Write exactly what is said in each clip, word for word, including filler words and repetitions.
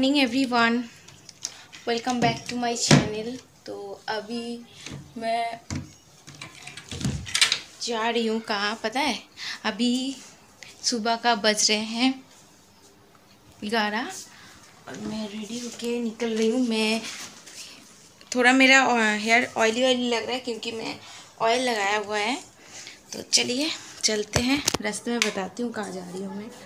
Morning everyone, welcome back to my channel. तो अभी मैं जा रही हूँ कहाँ पता है? अभी सुबह का बज रहे हैं ग्यारह और मैं रेडी होके निकल रही हूँ। मैं थोड़ा मेरा हेयर ऑयली ऑयली लग रहा है क्योंकि मैं ऑयल लगाया हुआ है। तो चलिए चलते हैं, रास्ते में बताती हूँ कहाँ जा रही हूँ मैं।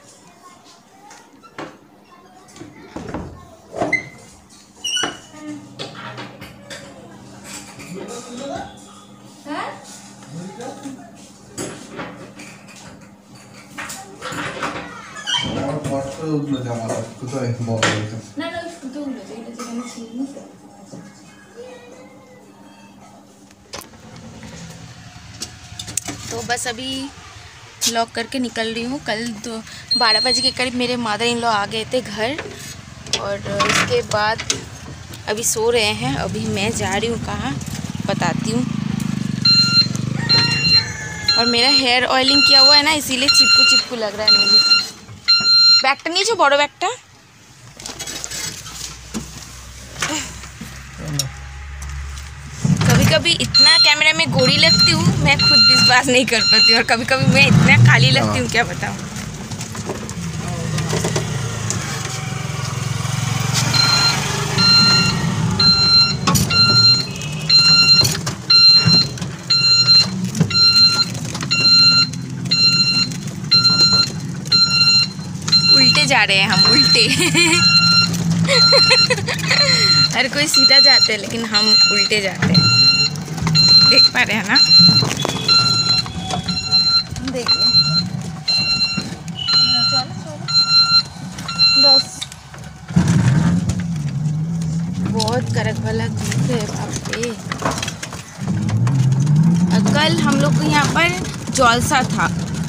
तो बस अभी लॉक करके निकल रही हूँ। कल दो बारह बजे के करीब मेरे मदर इन लॉ आ गए थे घर और उसके बाद अभी सो रहे हैं। अभी मैं जा रही हूँ कहाँ बताती हूँ। और मेरा हेयर ऑयलिंग किया हुआ है ना, इसीलिए चिपकू चिपकू लग रहा है मुझे। बैगटा नहीं जो बड़ो बैगटा कभी कभी इतना कैमरा में गोरी लगती हूँ, मैं खुद विश्वास नहीं कर पाती हूँ। और कभी कभी मैं इतना काली लगती हूँ, क्या बताऊँ। उल्टे जा रहे हैं हम, उल्टे हर कोई सीधा जाते हैं लेकिन हम उल्टे जाते हैं। देख पा रहे हैं ना? देखिए चलो चलो बस। बहुत कड़क वाला धूप है बाप रे। कल हम लोग को यहाँ पर जलसा था।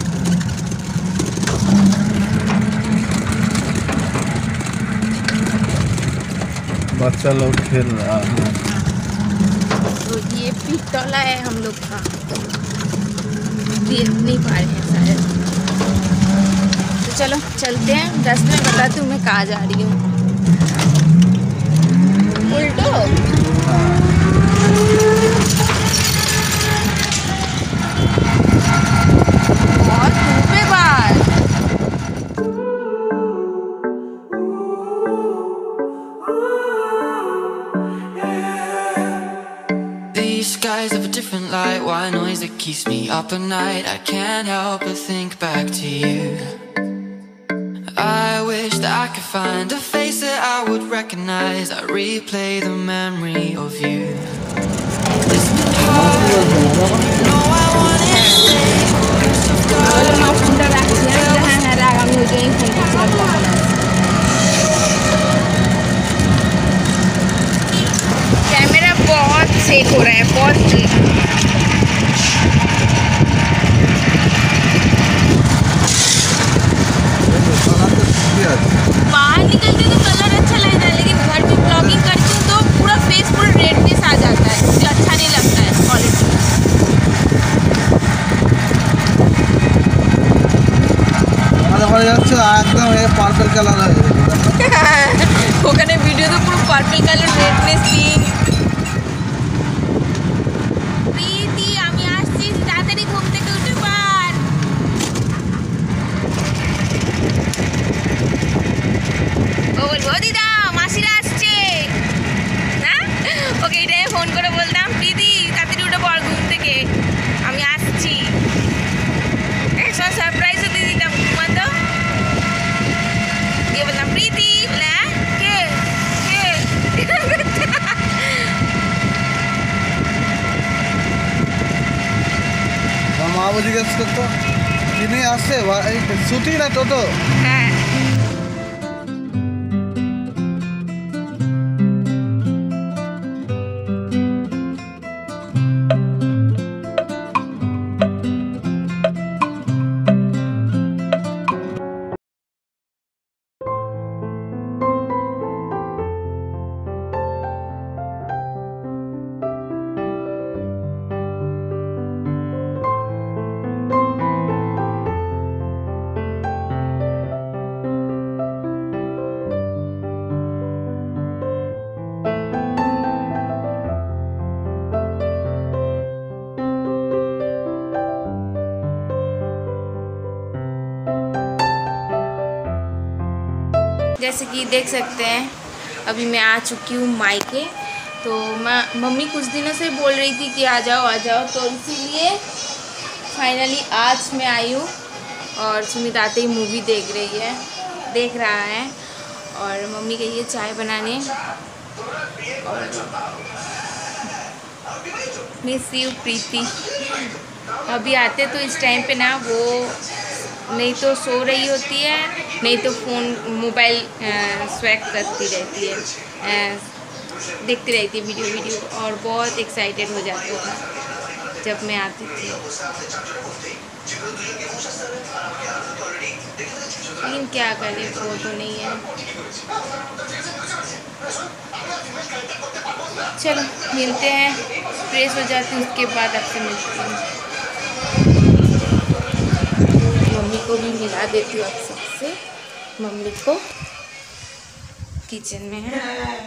बच्चा लोग खेल रहा है। तो ये पिटौला है हम लोग का, देख नहीं पा रहे हैं शायद। तो चलो चलते हैं, रास्ते में बताती हूँ मैं कहाँ जा रही हूँ। उल्टो बहुत धूप है बाहर। Skies of a different light, why noise that keeps me up at night? I can't help but think back to you. I wish that I could find a face that I would recognize. I replay the memory of you. It's been hard, you know I wanna camera बहुत सेक हो रहा है, बहुत बाहर निकलती तो colour अच्छा लगता है, लेकिन घर में ब्लॉगिंग करती हूँ तो पूरा फेस पूरा रेडनेस आ जाता है, मुझे अच्छा नहीं लगता है क्वालिटी। पार्पल कलर ওখানে ভিডিও তো পুরো purple colour redness pink. Preeti আমি আসছি, তাড়াতাড়ি ঘুম থেকে উঠে পার। ও বলবো দিদা মাসিরা আসছে না, ওকে এটাই ফোন করে বলতাম প্রীতি তাড়াতাড়ি উঠে পড় ঘুম থেকে, আমি আসছি। ऐसा सरप्राइज दे दिता घुमातो ये बोलता प्रीति बोला के के हम आवाज जिज्ञेस करतो किने আসছে ছুটি না টোটো। হ্যাঁ जैसे कि देख सकते हैं अभी मैं आ चुकी हूँ मायके। तो मैं मम्मी कुछ दिनों से बोल रही थी कि आ जाओ आ जाओ, तो इसीलिए फाइनली आज मैं आई हूँ। और सुमित आते ही मूवी देख रही है देख रहा है और मम्मी गई है चाय बनाने। और मिस यू प्रीति। अभी आते तो इस टाइम पे ना वो नहीं तो सो रही होती है, नहीं तो फ़ोन मोबाइल स्वैप करती रहती है, देखती रहती है वीडियो वीडियो और बहुत एक्साइटेड हो जाती थी जब मैं आती थी। लेकिन क्या करें, वो तो नहीं है। चलो मिलते हैं, फ्रेश हो जाती हूँ, उसके बाद आपसे मिलती हूँ। मम्मी को भी मिला देती हूँ आप सबसे। मम्मी को किचन में है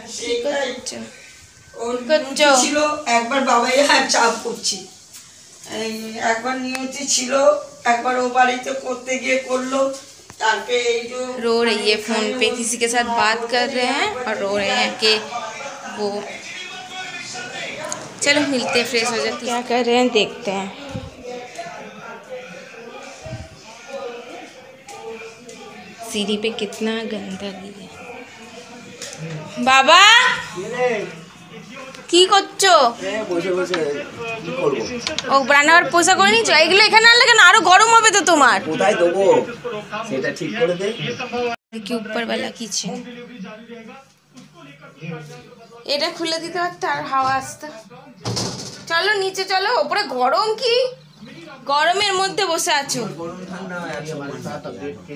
ছিল একবার বাবাইয়া চাপ করছি, একবার নিয়তি ছিল, একবার ও বাড়িতে করতে গিয়ে করলো, তারপরে এই जो रो रही है फोन पे किसी के साथ बात कर रहे हैं और रो रहे हैं कि वो। चलो मिलते हैं, फ्रेश हो जाते क्या कर रहे हैं देखते हैं। सीढ़ी पे कितना गंदगी है। बाबा কি করছো? বসে বসে কি করব? ও রান্নার পোষা করে নিচ্ছ? এগুলো এখানে আনলে কেন? আরো গরম হবে তো তোমার। কোথায় দেবো সেটা ঠিক করে দে। কি উপর वाला কিচেন, এটা খুলে দিতে পারতে আর হাওয়া আসতো। চলো নিচে চলো, উপরে গরম কি, গরমের মধ্যে বসে আছো। গরম ঠান্ডা আগে মাথাটা দেখে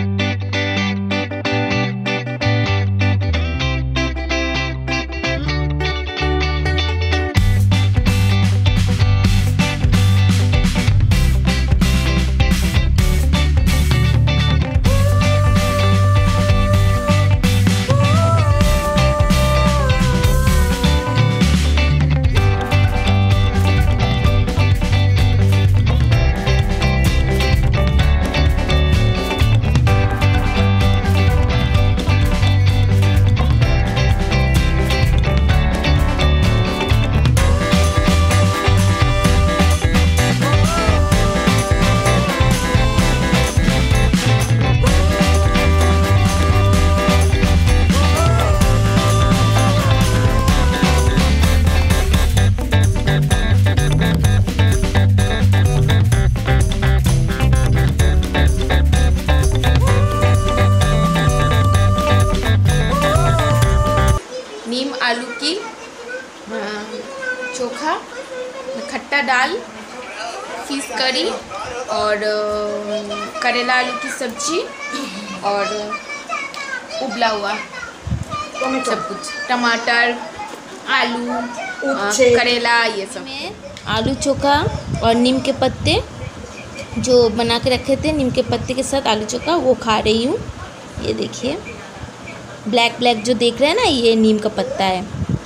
आलू की चोखा, खट्टा दाल, फिश करी और करेला आलू की सब्जी और उबला हुआ सब कुछ, टमाटर, आलू, करेला, ये सब। आलू चोखा और नीम के पत्ते जो बना के रखे थे, नीम के पत्ते के साथ आलू चोखा वो खा रही हूँ। ये देखिए ब्लैक ब्लैक जो देख रहे हैं ना, ये नीम का पत्ता है।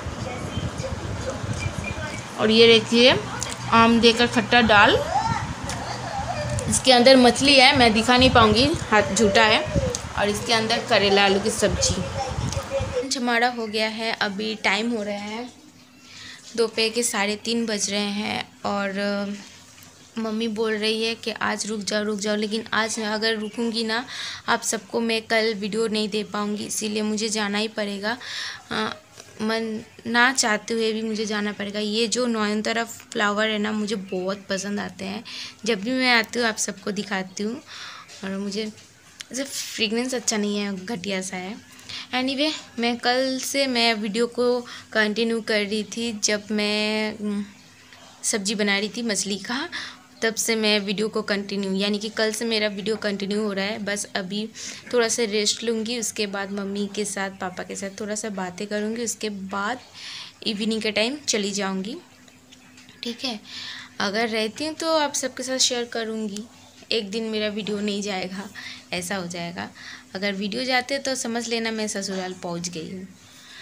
और ये देखिए आम देकर खट्टा दाल, इसके अंदर मछली है, मैं दिखा नहीं पाऊँगी, हाथ झूठा है। और इसके अंदर करेला आलू की सब्जी। लंच हमारा हो गया है, अभी टाइम हो रहा है दोपहर के साढ़े तीन बज रहे हैं। और मम्मी बोल रही है कि आज रुक जाओ रुक जाओ, लेकिन आज अगर रुकूंगी ना आप सबको मैं कल वीडियो नहीं दे पाऊंगी, इसीलिए मुझे जाना ही पड़ेगा। आ, मन ना चाहते हुए भी मुझे जाना पड़ेगा। ये जो नयनतारा फ्लावर है ना, मुझे बहुत पसंद आते हैं। जब भी मैं आती हूँ आप सबको दिखाती हूँ। और मुझे ऐसे फ्रेगनेंस अच्छा नहीं है, घटिया सा है। एनीवे मैं कल से मैं वीडियो को कंटिन्यू कर रही थी। जब मैं सब्जी बना रही थी मछली का, तब से मैं वीडियो को कंटिन्यू, यानी कि कल से मेरा वीडियो कंटिन्यू हो रहा है। बस अभी थोड़ा सा रेस्ट लूँगी, उसके बाद मम्मी के साथ पापा के साथ थोड़ा सा बातें करूँगी, उसके बाद इवनिंग के टाइम चली जाऊँगी। ठीक है, अगर रहती हूँ तो आप सबके साथ शेयर करूँगी। एक दिन मेरा वीडियो नहीं जाएगा, ऐसा हो जाएगा। अगर वीडियो जाते तो समझ लेना मैं ससुराल पहुँच गई हूँ।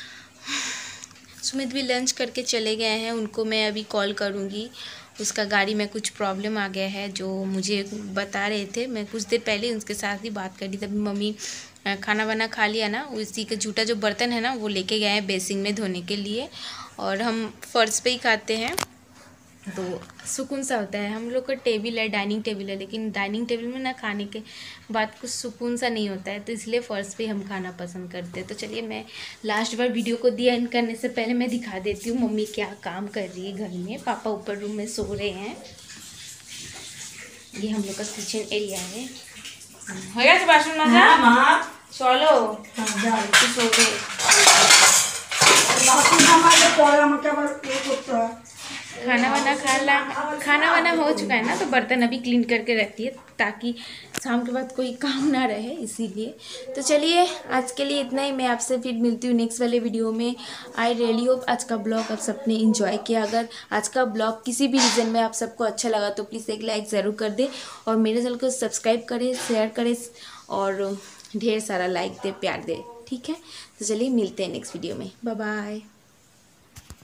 सुमित भी लंच करके चले गए हैं, उनको मैं अभी कॉल करूँगी। उसका गाड़ी में कुछ प्रॉब्लम आ गया है जो मुझे बता रहे थे। मैं कुछ देर पहले उनके साथ ही बात करी, तभी मम्मी खाना वाना खा लिया ना, उसी का जूठा जो बर्तन है ना वो लेके गए हैं बेसिन में धोने के लिए। और हम फर्श पे ही खाते हैं तो सुकून सा होता है। हम लोग का टेबल है, डाइनिंग टेबल है, लेकिन डाइनिंग टेबल में ना खाने के बाद कुछ सुकून सा नहीं होता है, तो इसलिए फ़र्श पे हम खाना पसंद करते हैं। तो चलिए मैं लास्ट बार वीडियो को दिया एंड करने से पहले मैं दिखा देती हूँ मम्मी क्या काम कर रही है घर में। पापा ऊपर रूम में सो रहे हैं। ये हम लोग का किचन एरिया है। हो गया बासन माजा? हाँ माँ चलो हाँ जा सो गए। বাসন আমাকে পরে আমাকে আবার ইয়ে করতে হয়। खाना वाना खा ला खाना वाना हो चुका है ना, तो बर्तन अभी क्लीन करके रखती है ताकि शाम के बाद कोई काम ना रहे, इसीलिए। तो चलिए आज के लिए इतना ही। मैं आपसे फिर मिलती हूँ नेक्स्ट वाले वीडियो में। आई रियली होप आज का ब्लॉग आप सबने इंजॉय किया। अगर आज का ब्लॉग किसी भी रीज़न में आप सबको अच्छा लगा तो प्लीज़ एक लाइक ज़रूर कर दे और मेरे चैनल को सब्सक्राइब करें, शेयर करें और ढेर सारा लाइक दे, प्यार दे, ठीक है। तो चलिए मिलते हैं नेक्स्ट वीडियो में। Bye bye.